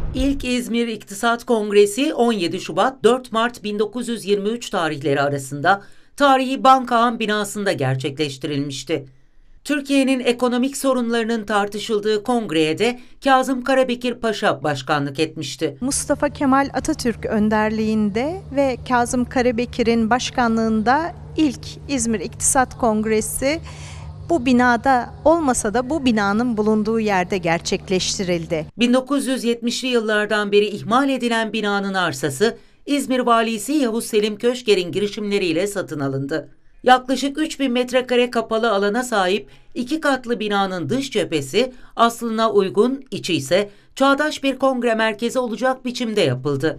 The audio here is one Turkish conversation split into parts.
İlk İzmir İktisat Kongresi 17 Şubat-4 Mart 1923 tarihleri arasında tarihi Bankahan binasında gerçekleştirilmişti. Türkiye'nin ekonomik sorunlarının tartışıldığı kongreye de Kazım Karabekir Paşa başkanlık etmişti. Mustafa Kemal Atatürk önderliğinde ve Kazım Karabekir'in başkanlığında ilk İzmir İktisat Kongresi bu binada olmasa da bu binanın bulunduğu yerde gerçekleştirildi. 1970'li yıllardan beri ihmal edilen binanın arsası İzmir Valisi Yavuz Selim Köşker'in girişimleriyle satın alındı. Yaklaşık 3000 metrekare kapalı alana sahip 2 katlı binanın dış cephesi aslına uygun, içi ise çağdaş bir kongre merkezi olacak biçimde yapıldı.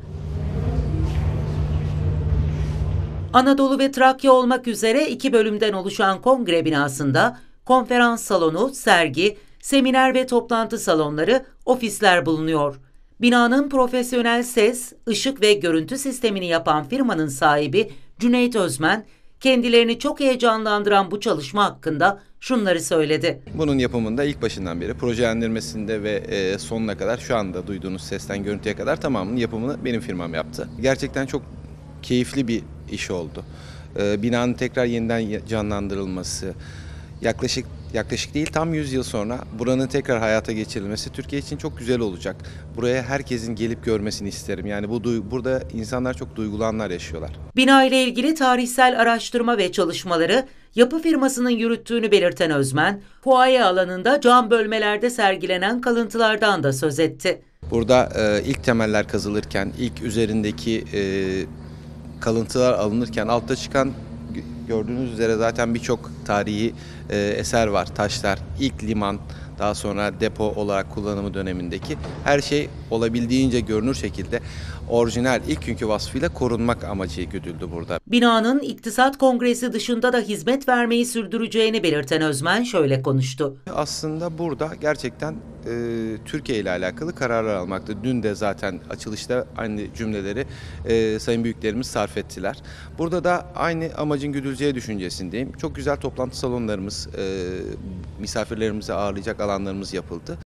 Anadolu ve Trakya olmak üzere 2 bölümden oluşan kongre binasında konferans salonu, sergi, seminer ve toplantı salonları, ofisler bulunuyor. Binanın profesyonel ses, ışık ve görüntü sistemini yapan firmanın sahibi Cüneyt Özmen, kendilerini çok heyecanlandıran bu çalışma hakkında şunları söyledi. Bunun yapımında ilk başından beri projelendirmesinde ve sonuna kadar şu anda duyduğunuz sesten görüntüye kadar tamamının yapımını benim firmam yaptı. Gerçekten çok keyifli bir iş oldu. Binanın tekrar yeniden canlandırılması, yaklaşık değil tam 100 yıl sonra buranın tekrar hayata geçirilmesi Türkiye için çok güzel olacak. Buraya herkesin gelip görmesini isterim. Yani burada insanlar çok duygulu anlar yaşıyorlar. Bina ile ilgili tarihsel araştırma ve çalışmaları yapı firmasının yürüttüğünü belirten Özmen, fuaye alanında cam bölmelerde sergilenen kalıntılardan da söz etti. Burada ilk temeller kazılırken, ilk üzerindeki kalıntılar alınırken altta çıkan gördüğünüz üzere zaten birçok tarihi eser var, taşlar, ilk liman, daha sonra depo olarak kullanımı dönemindeki her şey olabildiğince görünür şekilde orijinal ilk günkü vasfıyla korunmak amacı güdüldü burada. Binanın İktisat Kongresi dışında da hizmet vermeyi sürdüreceğini belirten Özmen şöyle konuştu. Aslında burada gerçekten Türkiye ile alakalı kararlar almakta. Dün de zaten açılışta aynı cümleleri sayın büyüklerimiz sarf ettiler. Burada da aynı amacın güdüleceği düşüncesindeyim. Çok güzel toplantı salonlarımız, misafirlerimizi ağırlayacak alanlarımız yapıldı.